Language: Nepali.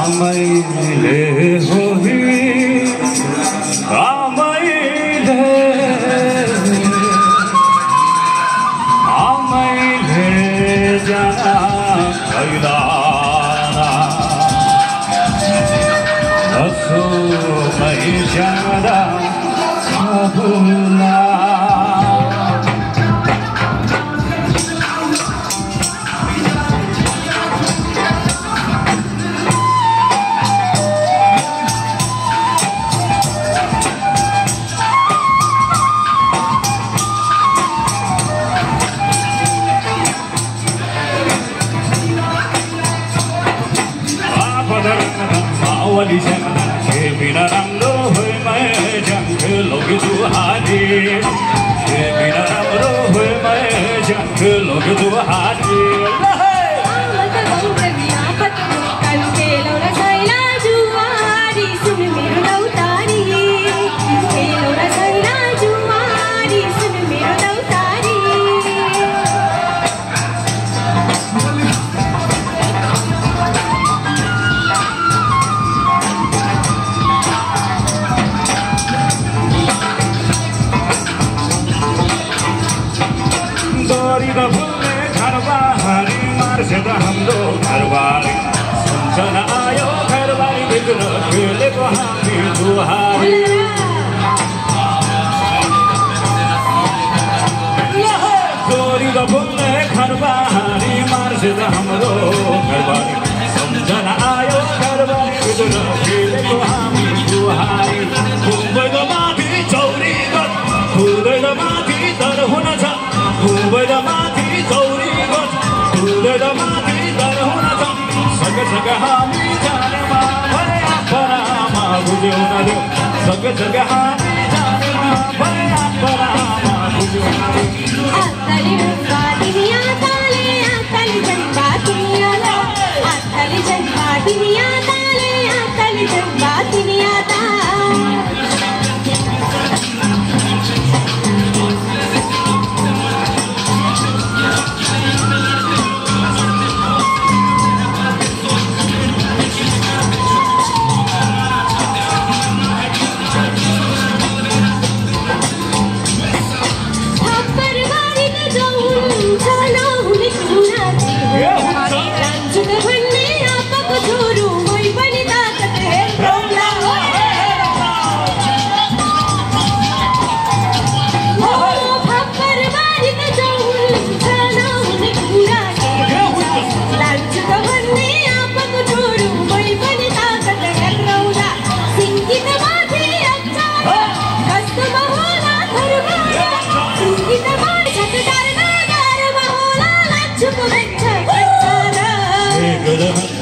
आमैले होही आमैले जाना कैलाना असो मै जाना भुला Wali jana ke bina ramlo hoy main jang loge duhari ke bina ramlo hoy main jang loge duhari mata gau praviya patno kalu ke laura saila juwari sun mero dautari ke laura saila juwari sun mero dautari the phule घरबारी मार्छ त हाम्रो घरबारी सम्झना आयो घरबारी भित्र खेलेको हामी दुहारी चोरी त फुले घरबारी मार्छ त हाम्रो घरबारी सम्झना आयो घरबारी भित्र खेलेको हामी दुहारी घुम्दैन माथि चौरी गत हुँदैन माथि तर हुन छ हुँदैन माथि चौरी गत हुँदैन माथि तर हुन छ सँगसँग हामी जानेमा भए आफरामा बुझ्यौ न देऊ सँगसँग हामी जानेमा भए आफरामा बुझ्यौ न देऊ आत्ताले रुखा दुनिया ताले आत्ताले जन्मा दुनिया ला आत्ताले जन्मा दुनिया ताले आत्ताले जन्मा दुनिया ता Good.